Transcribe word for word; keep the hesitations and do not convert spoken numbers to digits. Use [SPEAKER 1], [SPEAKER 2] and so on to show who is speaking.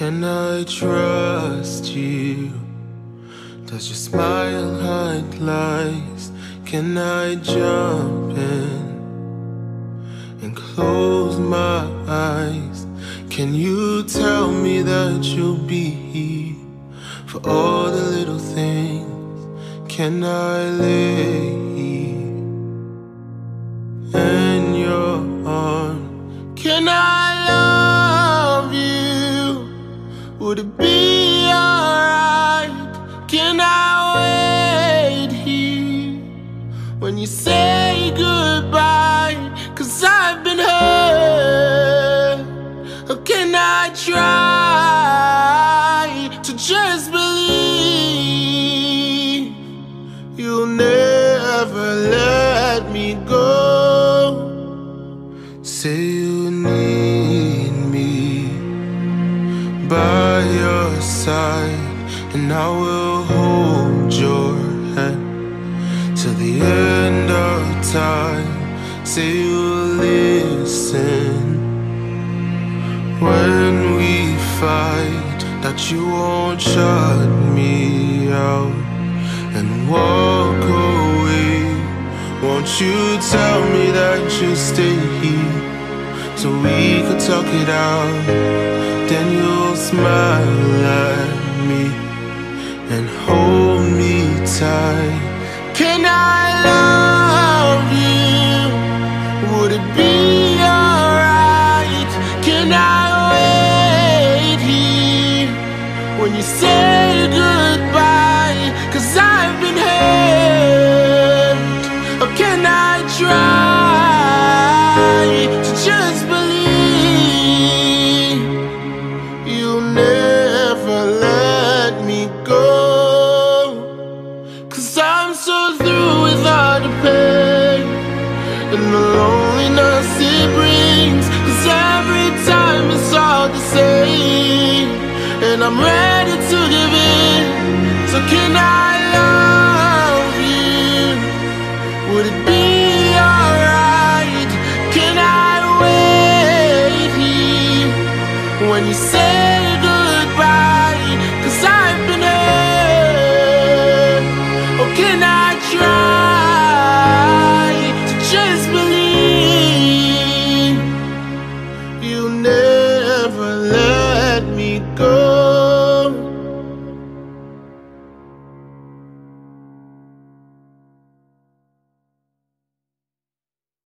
[SPEAKER 1] Can I trust you? Does your smile hide lies? Can I jump in and close my eyes? Can you tell me that you'll be here for all the little things? Can I lay in your arms? Can I love you? Would it be alright? Can I wait here when you say goodbye? Cause I've been hurt. Or can I try to just believe you'll never let me go? Say you need me by your side, and I will hold your hand till the end of time. Say you'll listen when we fight, that you won't shut me out and walk away. Won't you tell me that you'll stay here so we could talk it out? Then you'll smile at me and hold me tight.